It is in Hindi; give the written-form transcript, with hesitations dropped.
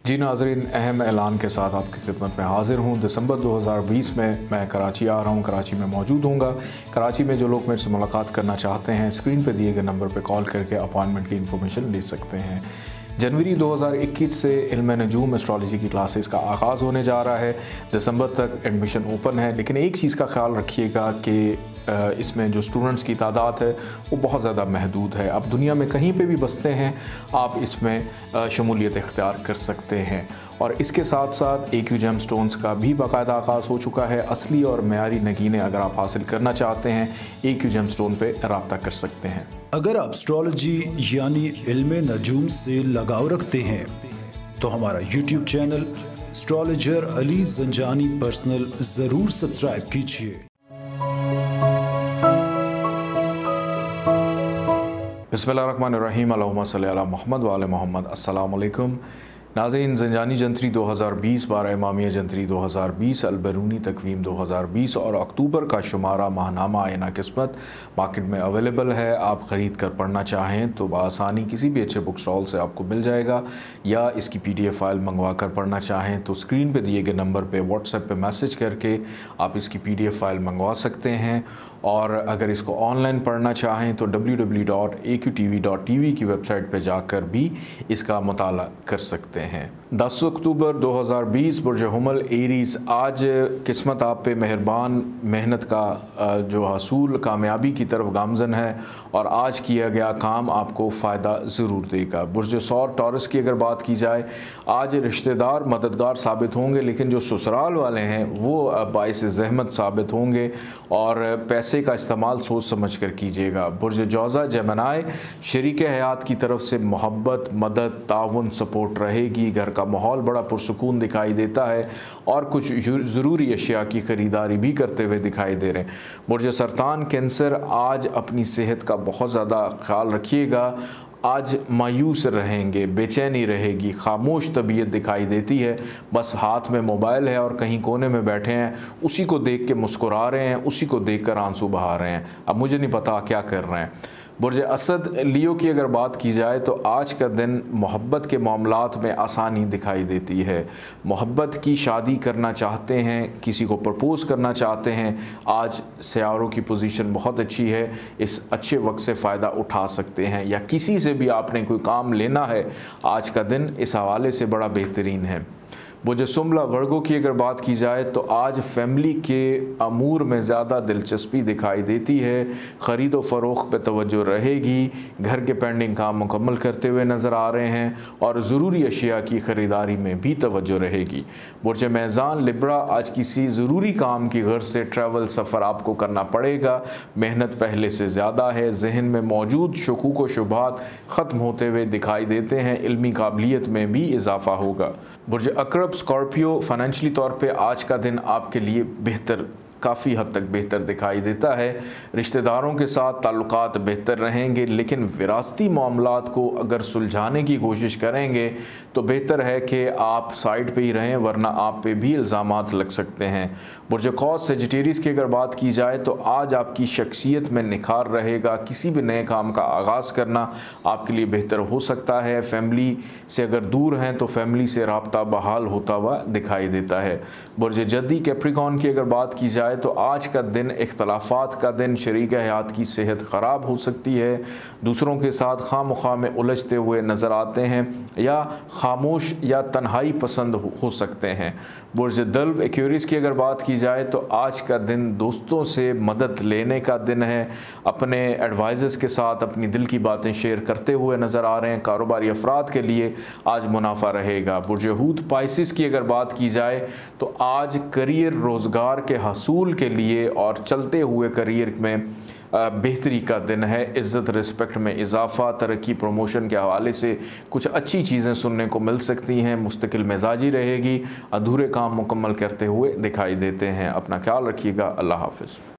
जी नाज़रीन, अहम ऐलान के साथ आपकी खिदमत में हाज़िर हूँ। दिसंबर 2020 में मैं कराची आ रहा हूँ, कराची में मौजूद हूँगा। कराची में जो लोग मेरे से मुलाकात करना चाहते हैं, स्क्रीन पे दिए गए नंबर पे कॉल करके अपॉइंटमेंट की इन्फॉर्मेशन ले सकते हैं। जनवरी 2021 से इल्म नजूम एस्ट्रोलॉजी की क्लासेस का आगाज़ होने जा रहा है। दिसंबर तक एडमिशन ओपन है, लेकिन एक चीज़ का ख्याल रखिएगा कि इसमें जो स्टूडेंट्स की तादाद है वो बहुत ज़्यादा महदूद है। अब दुनिया में कहीं पे भी बसते हैं आप इसमें शमूलियत इख्तियार कर सकते हैं। और इसके साथ साथ AQ जेमस्टोन्स का भी बाकायदा आगाज़ हो चुका है। असली और मयारी नगीने अगर आप हासिल करना चाहते हैं, AQ जेमस्टोन पे रब्ता कर सकते हैं। अगर आप एस्ट्रोलॉजी यानी इल्म नजूम से लगाव रखते हैं तो हमारा YouTube channel astrologer Ali Zanjani personal ज़रूर सब्सक्राइब कीजिए। बिस्मिल्लाहिर्रहमानिर्रहीम, अल्लाहुम्मा सल्ली अला मुहम्मद व आले मुहम्मद। अस्सलाम वालेकुम नाज़रीन, ज़ंजानी जंतरी 2020, 12 इमामिया जंतरी 2020, अलबरूनी तकवीम 2020 और अक्टूबर का शुमारा माहनामा आइना किस्मत मार्केट में अवेलेबल है। आप ख़रीद कर पढ़ना चाहें तो बआसानी किसी भी अच्छे बुक स्टॉल से आपको मिल जाएगा, या इसकी PDF फ़ाइल मंगवा कर पढ़ना चाहें तो स्क्रीन पे दिए गए नंबर पे व्हाट्सएप पे मैसेज करके आप इसकी PDF फ़ाइल मंगवा सकते हैं। और अगर इसको ऑनलाइन पढ़ना चाहें तो www.aqtv.tv की वेबसाइट पे जाकर भी इसका मुताला कर सकते हैं। 10 अक्टूबर 2020, बुर्ज हुमल एरीज़। आज किस्मत आप पे मेहरबान, मेहनत का जो हसूल कामयाबी की तरफ गामजन है और आज किया गया काम आपको फ़ायदा ज़रूर देगा। बुर्ज सौर टॉरस की अगर बात की जाए, आज रिश्तेदार मददगार साबित होंगे, लेकिन जो ससुराल वाले हैं वो बाइस ज़हमत साबित होंगे और पैसे का इस्तेमाल सोच समझ कर कीजिएगा। बुर्ज जौज़ा जेमिनी, शरीक हयात की तरफ से मोहब्बत, मदद, ताउन, सपोर्ट रहेगी। घर का माहौल बड़ा पुरसुकून दिखाई देता है और कुछ ज़रूरी अशिया की ख़रीदारी भी करते हुए दिखाई दे रहे हैं। बुर्ज सरतान कैंसर, आज अपनी सेहत का बहुत ज़्यादा ख्याल रखिएगा। आज मायूस रहेंगे, बेचैनी रहेगी, खामोश तबीयत दिखाई देती है। बस हाथ में मोबाइल है और कहीं कोने में बैठे हैं, उसी को देख के मुस्कुरा रहे हैं, उसी को देख कर आंसू बहा रहे हैं। अब मुझे नहीं पता क्या कर रहे हैं। बुर्ज असद लियो की अगर बात की जाए तो आज का दिन मोहब्बत के मामलात में आसानी दिखाई देती है। मोहब्बत की शादी करना चाहते हैं, किसी को प्रपोज़ करना चाहते हैं, आज सियारों की पोजीशन बहुत अच्छी है। इस अच्छे वक्त से फ़ायदा उठा सकते हैं, या किसी से भी आपने कोई काम लेना है, आज का दिन इस हवाले से बड़ा बेहतरीन है। बुर्ज सुमला वर्गो की अगर बात की जाए तो आज फैमिली के अमूर में ज़्यादा दिलचस्पी दिखाई देती है। ख़रीद व फ़रोख्त पे तवज्जो रहेगी। घर के पेंडिंग काम मुकम्मल करते हुए नज़र आ रहे हैं और ज़रूरी अशिया की ख़रीदारी में भी तवज्जो रहेगी। बुर्ज मेज़ान लिब्रा, आज किसी ज़रूरी काम की घर से ट्रैवल सफ़र आपको करना पड़ेगा। मेहनत पहले से ज़्यादा है। जहन में मौजूद शकूक व शुबहात ख़त्म होते हुए दिखाई देते हैं। इल्मी काबिलियत में भी इजाफ़ा होगा। बुर्ज अकरब स्कॉर्पियो, फाइनेंशियली तौर पे आज का दिन आपके लिए बेहतर, काफ़ी हद तक बेहतर दिखाई देता है। रिश्तेदारों के साथ ताल्लुकात बेहतर रहेंगे, लेकिन विरासती मामलात को अगर सुलझाने की कोशिश करेंगे तो बेहतर है कि आप साइड पे ही रहें, वरना आप पे भी इल्ज़ामात लग सकते हैं। बुर्ज कौस सेजिटेरियस की अगर बात की जाए तो आज आपकी शख्सियत में निखार रहेगा। किसी भी नए काम का आगाज़ करना आपके लिए बेहतर हो सकता है। फैमिली से अगर दूर हैं तो फैमिली से रब्ता बहाल होता हुआ दिखाई देता है। बुर्ज जद्दी कैप्रिकॉर्न की अगर बात की जाए तो आज का दिन इख्तलाफात का दिन, शरीक हयात की सेहत ख़राब हो सकती है। दूसरों के साथ खामख्वाह में उलझते हुए नज़र आते हैं, या खामोश या तन्हाई पसंद हो सकते हैं। बुर्ज दल्ब एक्वेरियस की अगर बात की जाए तो आज का दिन दोस्तों से मदद लेने का दिन है। अपने एडवाइज़र्स के साथ अपनी दिल की बातें शेयर करते हुए नज़र आ रहे हैं। कारोबारी अफराद के लिए आज मुनाफा रहेगा। बुर्ज हूत पाइसिस की अगर बात की जाए तो आज करियर, रोज़गार के हसूल के लिए और चलते हुए करियर में बेहतरी का दिन है। इज़्ज़त रिस्पेक्ट में इजाफ़ा, तरक्की, प्रमोशन के हवाले से कुछ अच्छी चीज़ें सुनने को मिल सकती हैं। मुस्तकिल मिजाजी रहेगी। अधूरे काम मुकम्मल करते हुए दिखाई देते हैं। अपना ख्याल रखिएगा। अल्लाह हाफ़िज़।